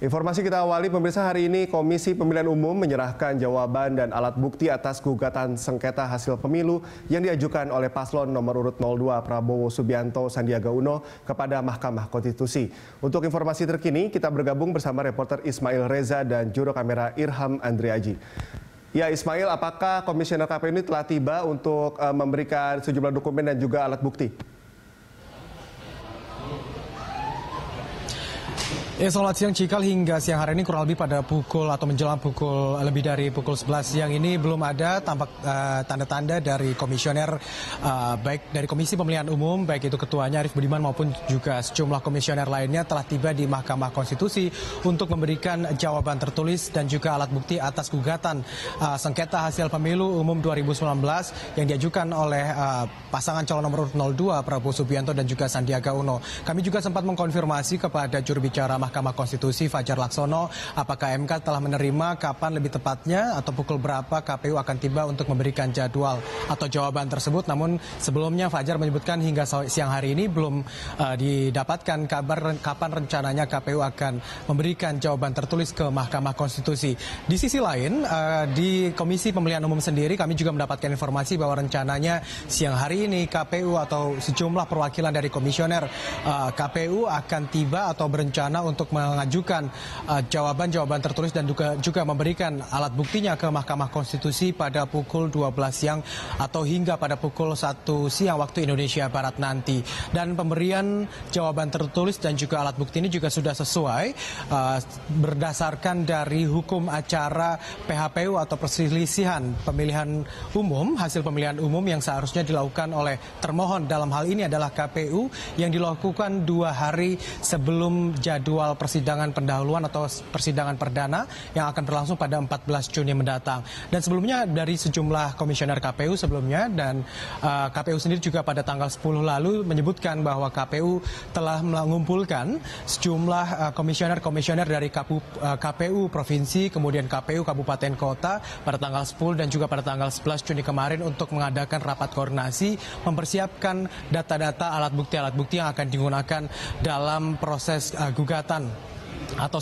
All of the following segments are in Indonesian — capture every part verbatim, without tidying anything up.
Informasi kita awali, pemirsa, hari ini Komisi Pemilihan Umum menyerahkan jawaban dan alat bukti atas gugatan sengketa hasil pemilu yang diajukan oleh paslon nomor urut nol dua Prabowo Subianto Sandiaga Uno kepada Mahkamah Konstitusi. Untuk informasi terkini, kita bergabung bersama reporter Ismail Reza dan juru kamera Irham Andriaji. Ya Ismail, apakah Komisioner K P U ini telah tiba untuk uh, memberikan sejumlah dokumen dan juga alat bukti? Ya, selamat siang Cikal. Hingga siang hari ini kurang lebih pada pukul atau menjelang pukul lebih dari pukul sebelas siang ini belum ada tampak uh, tanda-tanda dari komisioner uh, baik dari Komisi Pemilihan Umum, baik itu ketuanya Arief Budiman maupun juga sejumlah komisioner lainnya telah tiba di Mahkamah Konstitusi untuk memberikan jawaban tertulis dan juga alat bukti atas gugatan uh, sengketa hasil pemilu umum dua ribu sembilan belas yang diajukan oleh uh, pasangan calon nomor urut nol dua Prabowo Subianto dan juga Sandiaga Uno. Kami juga sempat mengkonfirmasi kepada juru bicara Mahkamah Konstitusi Fajar Laksono apakah M K telah menerima kapan lebih tepatnya atau pukul berapa K P U akan tiba untuk memberikan jadwal atau jawaban tersebut. Namun sebelumnya Fajar menyebutkan hingga siang hari ini belum uh, didapatkan kabar kapan rencananya K P U akan memberikan jawaban tertulis ke Mahkamah Konstitusi. Di sisi lain, uh, di Komisi Pemilihan Umum sendiri kami juga mendapatkan informasi bahwa rencananya siang hari ini K P U atau sejumlah perwakilan dari komisioner uh, K P U akan tiba atau berencana untuk mengajukan jawaban-jawaban uh, tertulis dan juga, juga memberikan alat buktinya ke Mahkamah Konstitusi pada pukul dua belas siang atau hingga pada pukul satu siang waktu Indonesia Barat nanti. Dan pemberian jawaban tertulis dan juga alat bukti ini juga sudah sesuai uh, berdasarkan dari hukum acara P H P U atau perselisihan pemilihan umum, hasil pemilihan umum yang seharusnya dilakukan oleh termohon. Dalam hal ini adalah K P U yang dilakukan dua hari sebelum jadwal persidangan pendahuluan atau persidangan perdana yang akan berlangsung pada empat belas Juni mendatang. Dan sebelumnya dari sejumlah komisioner K P U sebelumnya dan uh, K P U sendiri juga pada tanggal sepuluh lalu menyebutkan bahwa K P U telah mengumpulkan sejumlah komisioner-komisioner uh, dari K P U Provinsi, kemudian K P U Kabupaten Kota pada tanggal sepuluh dan juga pada tanggal sebelas Juni kemarin untuk mengadakan rapat koordinasi mempersiapkan data-data alat bukti-alat bukti yang akan digunakan dalam proses uh, gugatan atau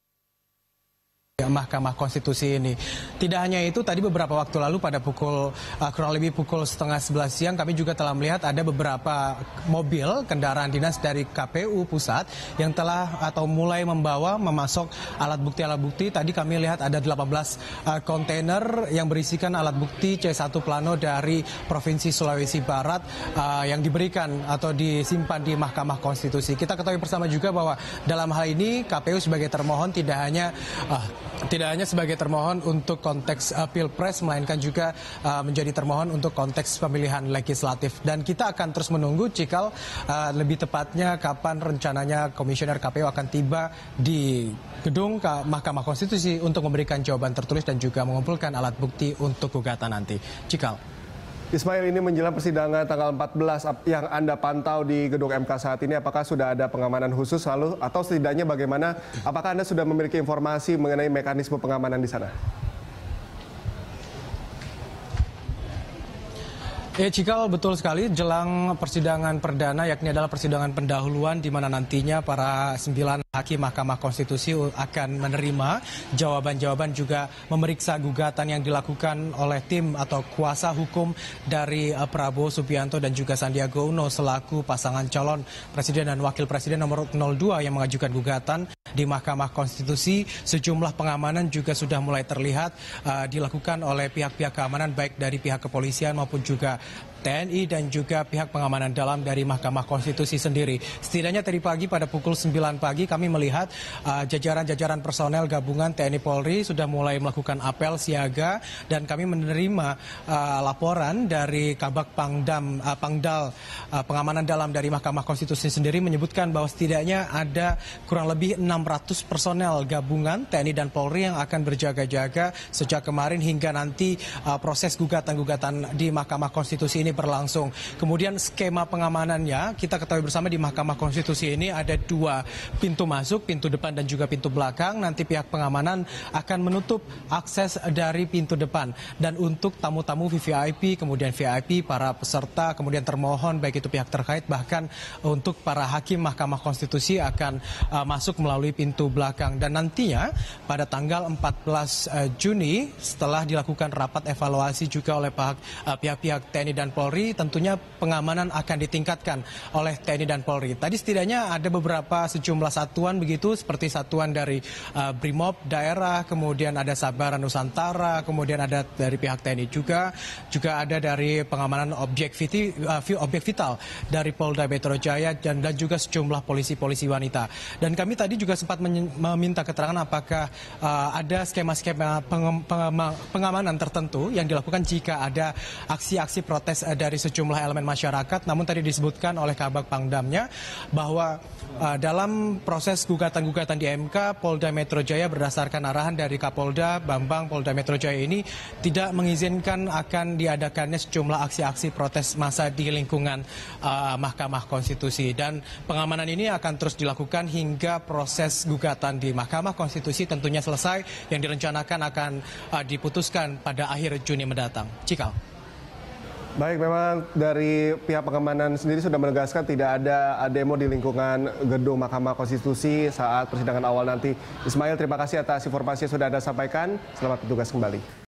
Mahkamah Konstitusi ini. Tidak hanya itu, tadi beberapa waktu lalu pada pukul uh, kurang lebih pukul setengah sebelas siang kami juga telah melihat ada beberapa mobil kendaraan dinas dari K P U pusat yang telah atau mulai membawa memasok alat bukti-alat bukti. Tadi kami lihat ada delapan belas uh, kontainer yang berisikan alat bukti C satu plano dari Provinsi Sulawesi Barat uh, yang diberikan atau disimpan di Mahkamah Konstitusi. Kita ketahui bersama juga bahwa dalam hal ini K P U sebagai termohon tidak hanya uh, Tidak hanya sebagai termohon untuk konteks uh, Pilpres, melainkan juga uh, menjadi termohon untuk konteks pemilihan legislatif. Dan kita akan terus menunggu, Cikal, uh, lebih tepatnya kapan rencananya Komisioner K P U akan tiba di gedung Mahkamah Konstitusi untuk memberikan jawaban tertulis dan juga mengumpulkan alat bukti untuk gugatan nanti. Cikal. Ismail, ini menjelang persidangan tanggal empat belas yang Anda pantau di gedung M K saat ini, apakah sudah ada pengamanan khusus lalu atau setidaknya bagaimana? Apakah Anda sudah memiliki informasi mengenai mekanisme pengamanan di sana? Ya Cikal, betul sekali, jelang persidangan perdana yakni adalah persidangan pendahuluan di mana nantinya para sembilan hakim Mahkamah Konstitusi akan menerima jawaban-jawaban juga memeriksa gugatan yang dilakukan oleh tim atau kuasa hukum dari Prabowo Subianto dan juga Sandiaga Uno selaku pasangan calon presiden dan wakil presiden nomor nol dua yang mengajukan gugatan di Mahkamah Konstitusi. Sejumlah pengamanan juga sudah mulai terlihat uh, dilakukan oleh pihak-pihak keamanan baik dari pihak kepolisian maupun juga T N I dan juga pihak pengamanan dalam dari Mahkamah Konstitusi sendiri. Setidaknya tadi pagi pada pukul sembilan pagi kami melihat jajaran-jajaran uh, personel gabungan T N I Polri sudah mulai melakukan apel siaga dan kami menerima uh, laporan dari Kabak Pangdam uh, Pangdal uh, pengamanan dalam dari Mahkamah Konstitusi sendiri menyebutkan bahwa setidaknya ada kurang lebih enam ratus personel gabungan T N I dan Polri yang akan berjaga-jaga sejak kemarin hingga nanti uh, proses gugatan-gugatan di Mahkamah Konstitusi ini berlangsung. Kemudian skema pengamanannya kita ketahui bersama di Mahkamah Konstitusi ini ada dua pintu masuk, pintu depan dan juga pintu belakang. Nanti pihak pengamanan akan menutup akses dari pintu depan. Dan untuk tamu-tamu V V I P, kemudian V I P, para peserta, kemudian termohon, baik itu pihak terkait, bahkan untuk para hakim Mahkamah Konstitusi akan uh, masuk melalui pintu belakang. Dan nantinya pada tanggal empat belas Juni setelah dilakukan rapat evaluasi juga oleh pihak-pihak T N I dan Polri, tentunya pengamanan akan ditingkatkan oleh T N I dan Polri. Tadi setidaknya ada beberapa sejumlah satuan begitu, seperti satuan dari uh, Brimob daerah, kemudian ada Sabara Nusantara, kemudian ada dari pihak T N I juga, juga ada dari pengamanan objek, viti, uh, objek vital dari Polda Metro Jaya dan, dan juga sejumlah polisi-polisi wanita. Dan kami tadi juga sempat meminta keterangan apakah uh, ada skema-skema peng, peng, pengamanan tertentu yang dilakukan jika ada aksi-aksi protes uh, dari sejumlah elemen masyarakat. Namun tadi disebutkan oleh Kabag Pangdamnya bahwa uh, dalam proses gugatan-gugatan di M K, Polda Metro Jaya berdasarkan arahan dari Kapolda Bambang Polda Metro Jaya ini tidak mengizinkan akan diadakannya sejumlah aksi-aksi protes massa di lingkungan uh, Mahkamah Konstitusi. Dan pengamanan ini akan terus dilakukan hingga proses gugatan di Mahkamah Konstitusi tentunya selesai, yang direncanakan akan uh, diputuskan pada akhir Juni mendatang. Cikal. Baik, memang dari pihak pengamanan sendiri sudah menegaskan tidak ada demo di lingkungan gedung Mahkamah Konstitusi saat persidangan awal nanti. Ismail, terima kasih atas informasi yang sudah Anda sampaikan. Selamat bertugas kembali.